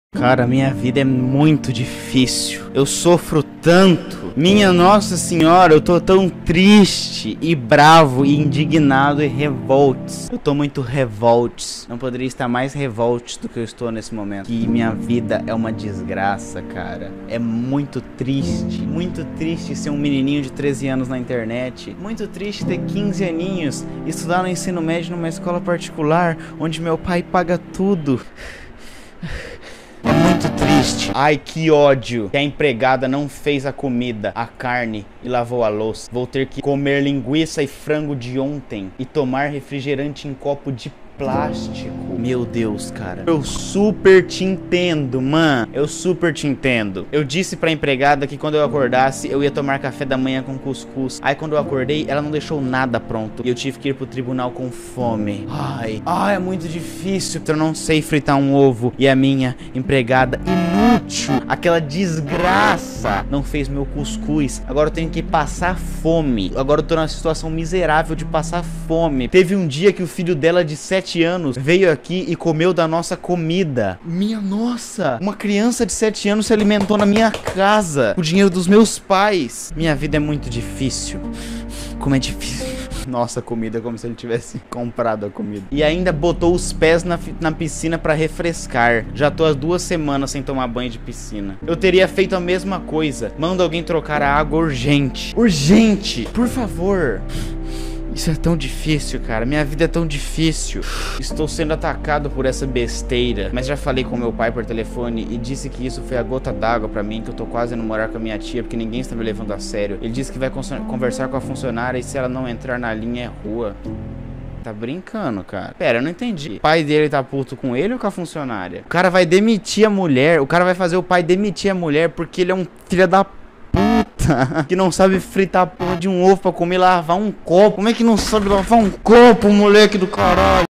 Cara, minha vida é muito difícil. Eu sofro tanto. Minha Nossa Senhora, eu tô tão triste e bravo e indignado e revolts. Eu tô muito revolts. Não poderia estar mais revolts do que eu estou nesse momento. Que minha vida é uma desgraça, cara. É muito triste ser um menininho de 13 anos na internet. Muito triste ter 15 aninhos e estudar no ensino médio numa escola particular onde meu pai paga tudo. É muito triste. Ai, que ódio que a empregada não fez a comida, a carne e lavou a louça. Vou ter que comer linguiça e frango de ontem e tomar refrigerante em copo de plástico. Meu Deus, cara. Eu super te entendo, mano. Eu super te entendo. Eu disse pra empregada que quando eu acordasse, eu ia tomar café da manhã com cuscuz. Aí quando eu acordei, ela não deixou nada pronto. E eu tive que ir pro tribunal com fome. Ai, é muito difícil. Eu não sei fritar um ovo. E a minha empregada inútil, aquela desgraça, não fez meu cuscuz. Agora eu tenho que passar fome. Agora eu tô numa situação miserável de passar fome. Teve um dia que o filho dela de 7 anos veio aqui e comeu da nossa comida. Minha nossa, uma criança de 7 anos se alimentou na minha casa com o dinheiro dos meus pais. Minha vida é muito difícil. Como é difícil. Nossa, comida, como se ele tivesse comprado a comida. E ainda botou os pés na piscina pra refrescar. Já tô há 2 semanas sem tomar banho de piscina. Eu teria feito a mesma coisa. Manda alguém trocar a água urgente. Urgente, por favor. Isso é tão difícil, cara. Minha vida é tão difícil. Estou sendo atacado por essa besteira. Mas já falei com meu pai por telefone e disse que isso foi a gota d'água pra mim, que eu tô quase indo morar com a minha tia porque ninguém está me levando a sério. Ele disse que vai conversar com a funcionária e se ela não entrar na linha é rua. Tá brincando, cara. Pera, eu não entendi. O pai dele tá puto com ele ou com a funcionária? O cara vai demitir a mulher. O cara vai fazer o pai demitir a mulher porque ele é um filho da puta que não sabe fritar a porra de um ovo pra comer e lavar um copo. Como é que não sabe lavar um copo, moleque do caralho?